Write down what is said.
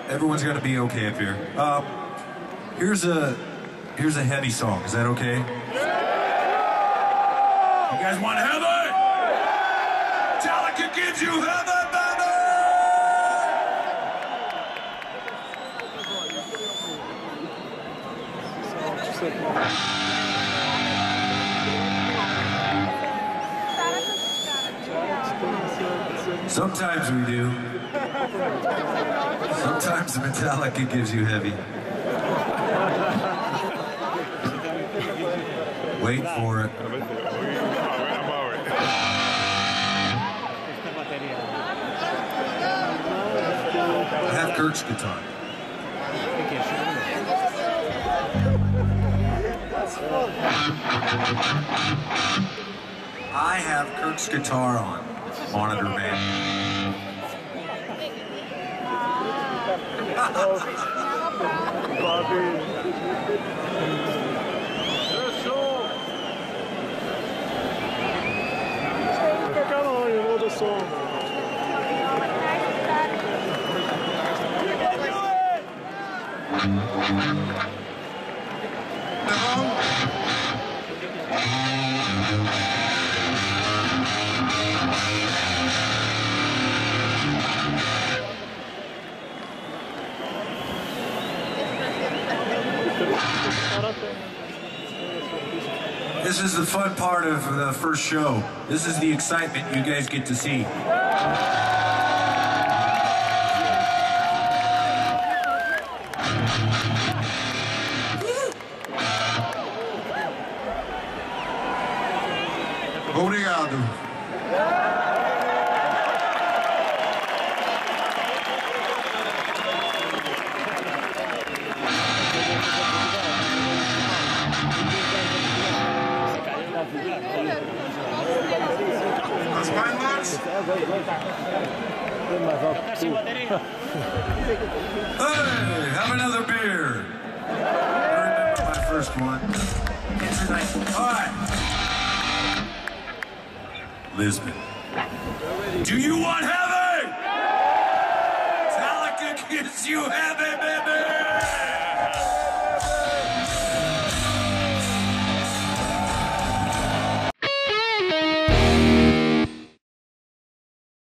Everyone's gonna be okay up here. Here's a heavy song. Is that okay? You guys want heavy? Metallica gives you heavy, baby! Sometimes we do. Sometimes Metallica gives you heavy. Wait for it. I have Kirk's guitar. I have Kirk's guitar on monitor, man. This is the fun part of the first show. This is the excitement you guys get to see. Obrigado. Hey, have another beer. I remember my first one. All right. Lisbon. Do you want heavy? Metallica gives you heavy.